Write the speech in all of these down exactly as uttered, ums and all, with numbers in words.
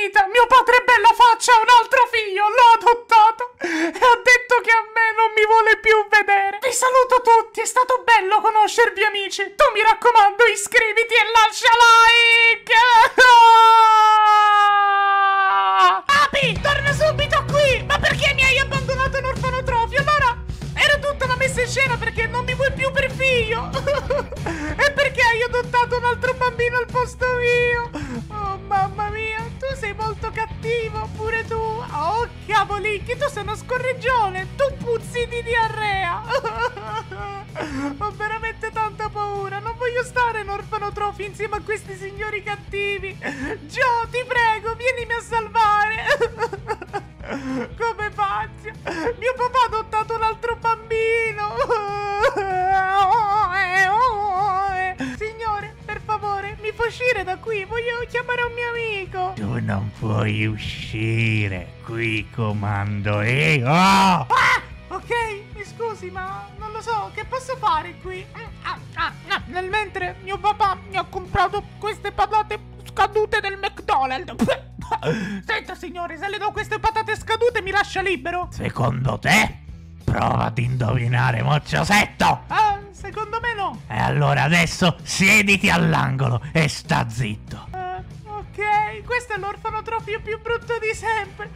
vita, mio padre Bella Faccia ha un altro figlio, l'ho adottato e ha detto che a me non mi vuole più vedere. Vi saluto tutti, è stato bello conoscervi amici. Tu mi raccomando iscriviti e lascia like. Papi, torna subito qui. Ma perché mi hai abbandonato in orfanotrofio? Allora era tutta una messa in scena perché non mi vuoi più per figlio. E perché hai adottato un altro bambino al posto mio? Oh mamma mia, tu sei molto cattivo, pure tu. Oh cavoli, che tu sei uno scorreggione. Tu puzzi di diarrea. Ho veramente tanta paura. Non voglio stare in orfanotrofio insieme a questi signori cattivi. Joe, ti prego, vienimi a salvare. Come faccio? Mio papà ha adottato un altro bambino. Signore, per favore, mi fa uscire da qui. Voglio chiamare un mio amico. Tu non puoi uscire. Qui comando io. Ah! Ok, mi scusi, ma non lo so, che posso fare qui? Ah, ah, ah, nel mentre mio papà mi ha comprato queste patate scadute del McDonald's. Senta signore, se le do queste patate scadute mi lascia libero? Secondo te? Prova ad indovinare, mocciosetto. Ah, secondo me no. E allora adesso siediti all'angolo e sta zitto. Uh, ok, questo è l'orfanotrofio più brutto di sempre.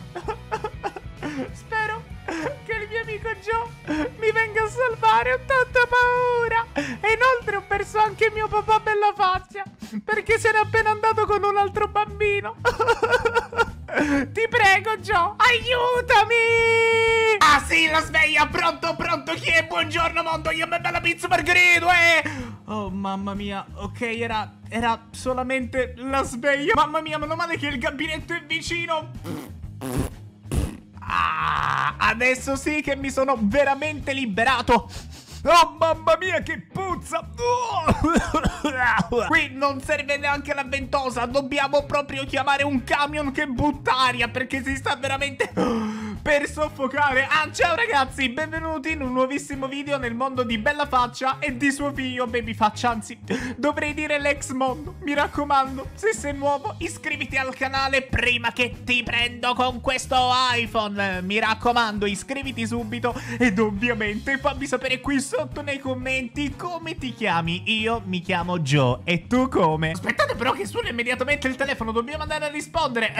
Spero che il mio amico Joe mi venga a salvare, ho tanta paura. E inoltre ho perso anche mio papà Bella Faccia, perché se n'è appena andato con un altro bambino. Ti prego Joe, aiutami. Ah sì, la sveglia, pronto, pronto, chi è? Buongiorno mondo, io me bella pizza margherita, eh. Oh mamma mia, ok, era, era solamente la sveglia. Mamma mia, meno male che il gabinetto è vicino. Ah, adesso sì che mi sono veramente liberato. Oh mamma mia che puzza. Qui non serve neanche la ventosa. Dobbiamo proprio chiamare un camion che butta aria, perché si sta veramente per soffocare. Ah, ciao ragazzi, benvenuti in un nuovissimo video nel mondo di Bella Faccia e di suo figlio Baby Faccia. Anzi, dovrei dire l'ex mondo. Mi raccomando, se sei nuovo iscriviti al canale prima che ti prendo con questo iPhone. Mi raccomando, iscriviti subito. Ed ovviamente fammi sapere qui sotto nei commenti come ti chiami. Io mi chiamo Joe, e tu come? Aspettate però che suona immediatamente il telefono, dobbiamo andare a rispondere.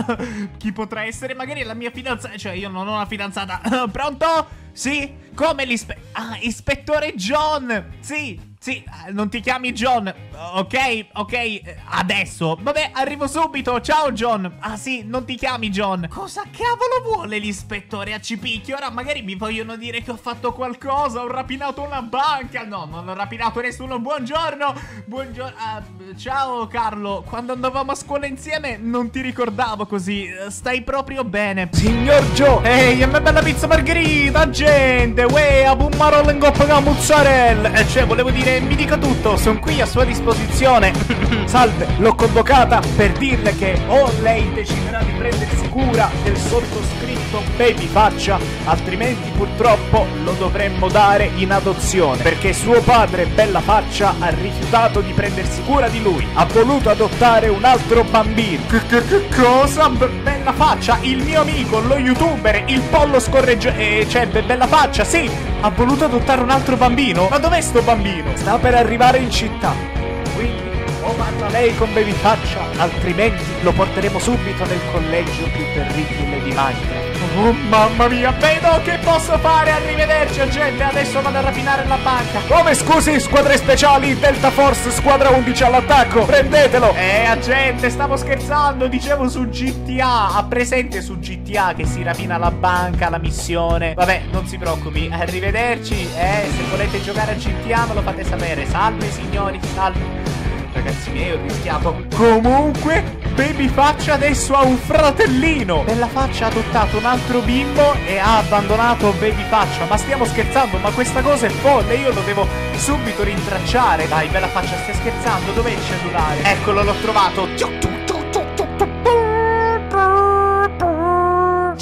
Chi potrà essere? Magari la mia fidanzata. Cioè io non ho una fidanzata. Pronto? Sì? Come l'ispe... Ah, ispettore John. Sì, sì, non ti chiami John. Ok, ok, adesso. Vabbè, arrivo subito. Ciao John. Ah sì, non ti chiami John. Cosa cavolo vuole l'ispettore a Cipicchio? Ora magari mi vogliono dire che ho fatto qualcosa. Ho rapinato una banca. No, non ho rapinato nessuno. Buongiorno. Buongiorno. Uh, ciao Carlo. Quando andavamo a scuola insieme non ti ricordavo così. Stai proprio bene. Signor Joe. Ehi, a me bella pizza margherita, gente. Uè, a pummarolo in coppa con mozzarella. E cioè, volevo dire, mi dica tutto. Sono qui a sua disposizione. Salve, l'ho convocata per dirle che o lei deciderà di prendersi cura del sottoscritto Baby Faccia, altrimenti purtroppo lo dovremmo dare in adozione, perché suo padre Bella Faccia ha rifiutato di prendersi cura di lui, ha voluto adottare un altro bambino. Che, che, che cosa? Be Bella Faccia, il mio amico, lo youtuber, il pollo scorreggio... Eh, cioè, Be Bella Faccia, sì, ha voluto adottare un altro bambino? Ma dov'è sto bambino? Sta per arrivare in città, quindi o parla lei con Baby Faccia, altrimenti lo porteremo subito nel collegio più terribile di Minecraft. Oh mamma mia, vedo che posso fare. Arrivederci gente, adesso vado a rapinare la banca. Come scusi, squadre speciali Delta Force squadra undici all'attacco, prendetelo. Eh agente, stavo scherzando, dicevo su G T A. Ha presente su G T A che si rapina la banca, la missione? Vabbè, non si preoccupi, arrivederci. Eh, se volete giocare a G T A me lo fate sapere. Salve signori, salve. Ragazzi miei, ho rischiato. Comunque, Baby Faccia adesso ha un fratellino. Bella Faccia ha adottato un altro bimbo e ha abbandonato Baby Faccia. Ma stiamo scherzando, ma questa cosa è folle. Io lo devo subito rintracciare. Dai, Bella Faccia, stai scherzando? Dov'è il cellulare? Eccolo, l'ho trovato.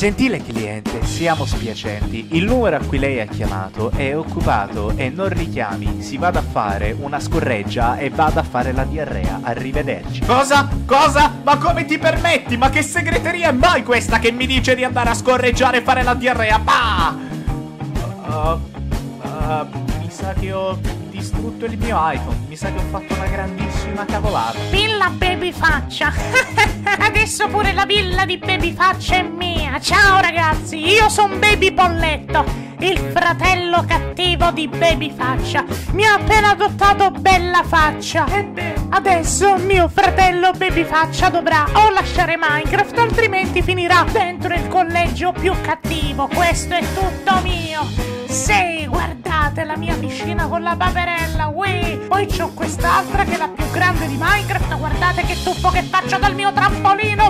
Gentile cliente, siamo spiacenti. Il numero a cui lei ha chiamato è occupato e non richiami. Si vada a fare una scorreggia e vada a fare la diarrea. Arrivederci. Cosa? Cosa? Ma come ti permetti? Ma che segreteria è mai questa che mi dice di andare a scorreggiare e fare la diarrea? Bah! Uh, uh, mi sa che ho distrutto il mio iPhone. Mi sa che ho fatto una grandissima cavolata. Villa Baby Faccia. Adesso pure la villa di Baby Faccia è mia. Ciao ragazzi, io sono Baby Polletto, il fratello cattivo di Baby Faccia. Mi ha appena adottato Bella Faccia. E beh, adesso mio fratello Baby Faccia dovrà o lasciare Minecraft, altrimenti finirà dentro il collegio più cattivo. Questo è tutto mio. Sì, guardate la mia piscina con la paperella, ui. Poi c'ho quest'altra che è la più grande di Minecraft. Guardate che tuffo che faccio dal mio trampolino.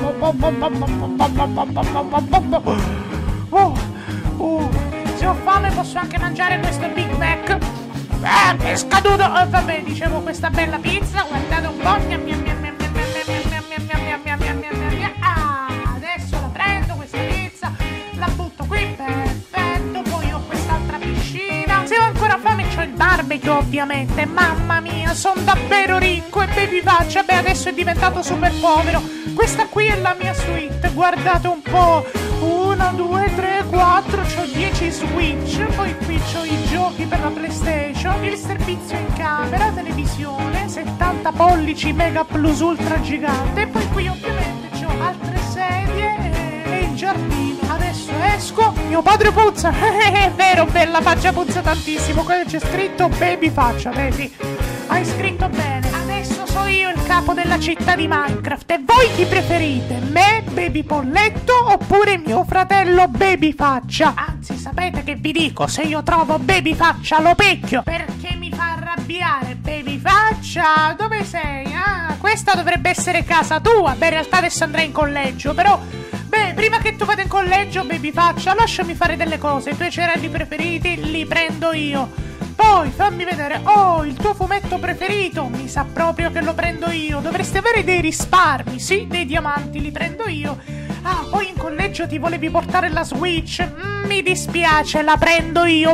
Oh, oh. Se ho fame posso anche mangiare questo Big Mac. Eh, è scaduto. Eh, vabbè, dicevo questa bella pizza. Guardate un po'. Miam, miam, miam, miam, miam, miam, miam, miam, miam, miam, miam, miam, miam, miam. Ah, adesso la prendo questa pizza, la butto qui, perfetto. Poi ho quest'altra piscina. Se ho ancora fame c'ho il barbecue, ovviamente. Mamma mia, sono davvero ricco. E Baby Faccia, beh, adesso è diventato super povero. Questa qui è la mia suite, guardate un po'. Uno, due, tre, quattro, c'ho dieci Switch. Poi qui c'ho i giochi per la PlayStation, il servizio in camera, televisione, settanta pollici Mega Plus Ultra gigante. E poi qui ovviamente c'ho altre sedie e il giardino. Adesso esco, mio padre puzza. È vero, Bella Faccia puzza tantissimo. Quello c'è scritto Baby Faccia, vedi? Hai scritto bene. Adesso so io il capo della città di Minecraft. E voi chi preferite? Me, Baby Polletto, oppure mio fratello Baby Faccia? Anzi, sapete che vi dico? Se io trovo Baby Faccia lo picchio, perché mi fa arrabbiare. Baby Faccia, dove sei? Ah, questa dovrebbe essere casa tua. Beh, in realtà adesso andrei in collegio, però... Beh, prima che tu vada in collegio, Baby Faccia, lasciami fare delle cose. I tuoi cereali preferiti li prendo io. Poi fammi vedere. Oh, il tuo fumetto preferito. Mi sa proprio che lo prendo io. Dovresti avere dei risparmi. Sì, dei diamanti li prendo io. Ah, poi in collegio ti volevi portare la Switch. Mm, mi dispiace, la prendo io.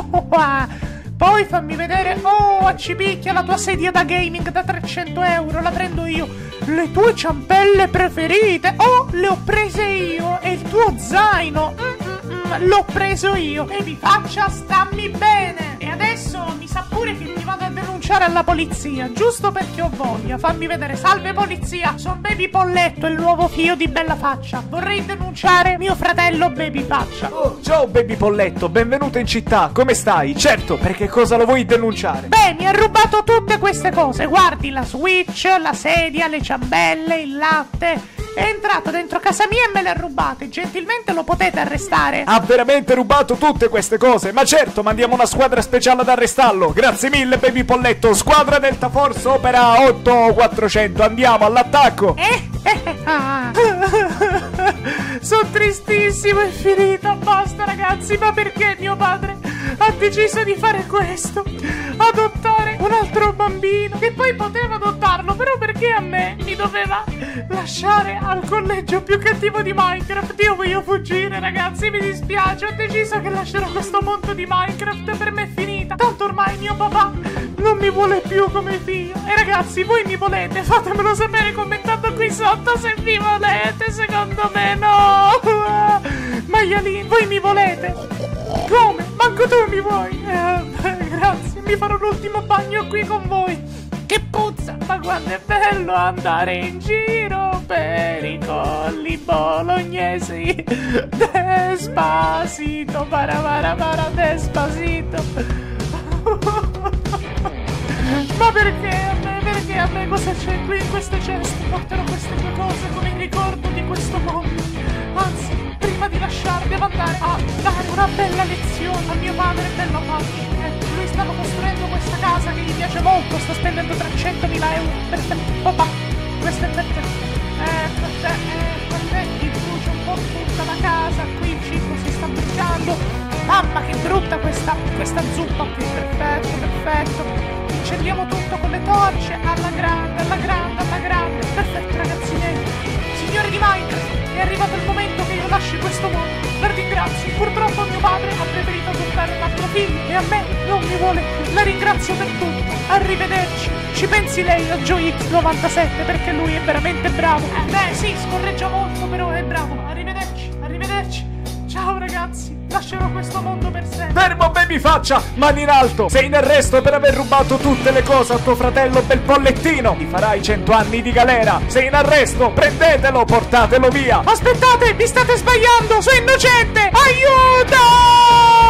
Poi fammi vedere. Oh, accipicchia, la tua sedia da gaming da trecento euro. La prendo io. Le tue ciampelle preferite. Oh, le ho prese io. E il tuo zaino. Mm-mm-mm, l'ho preso io. Baby Faccia, stammi bene. E adesso mi sa pure che ti vado a denunciare alla polizia, giusto perché ho voglia. Fammi vedere. Salve polizia, sono Baby Polletto, il nuovo figlio di Bella Faccia. Vorrei denunciare mio fratello Baby Faccia. Oh, ciao Baby Polletto, benvenuto in città, come stai? Certo, perché cosa lo vuoi denunciare? Beh, mi ha rubato tutte queste cose. Guardi, la Switch, la sedia, le ciambelle, il latte. È entrato dentro casa mia e me le ha rubate. Gentilmente lo potete arrestare. Ha veramente rubato tutte queste cose? Ma certo, mandiamo una squadra speciale ad arrestarlo. Grazie mille Baby Polletto. Squadra Delta Force opera otto quattrocento. Andiamo all'attacco. Eh, eh, eh, ah. Sono tristissimo, è finita. Basta ragazzi, ma perché mio padre ha deciso di fare questo? Adottare un altro bambino. Che poi poteva adottarlo, però perché a me mi doveva lasciare al collegio più cattivo di Minecraft? Io voglio fuggire ragazzi, mi dispiace. Ho deciso che lascerò questo mondo di Minecraft. Per me è finita. Tanto ormai mio papà non mi vuole più come figlio. E ragazzi, voi mi volete? Fatemelo sapere commentando qui sotto se vi volete. Secondo me no. Maialini, voi mi volete? Come? Manco tu mi vuoi? Eh, grazie, mi farò l'ultimo bagno qui con voi. Che puzza, ma quanto è bello andare in giro per i colli bolognesi. Despacito, para para para, despacito. Ma perché a me, perché a me cosa c'è qui in queste ceste? Porterò queste due cose come il ricordo di questo mondo. Anzi, prima di lasciare devo andare a dare una bella lezione a mio padre Bello Faccia. Eh, lui stava costruendo questa casa che gli piace molto, sta spendendo trecentomila euro. Perfetto, papà, questo è per te. Eh, per te, eh, per te, ti brucia un po' tutta la casa, qui il cibo si sta bruciando. Mamma che brutta questa, questa zuppa qui, perfetto, perfetto. Incendiamo tutto con le torce, alla grande, alla grande, alla grande. Perfetto ragazzi miei, signori di Minecraft, è arrivato il momento che io lasci questo ragazzi, purtroppo mio padre ha preferito adottare un altro figlio e a me non mi vuole più. La ringrazio per tutto. Arrivederci. Ci pensi lei a Joy X novantasette perché lui è veramente bravo. Eh, beh, sì, scorreggia molto, però è bravo. Arrivederci, arrivederci. Ciao ragazzi, lascerò questo mondo per sempre. Fermo, baby faccia, mani in alto. Sei in arresto per aver rubato tutte le cose a tuo fratello bel pollettino. Ti farai cento anni di galera. Sei in arresto, prendetelo, portatelo via. Aspettate, vi state sbagliando, sono innocente. Aiuto!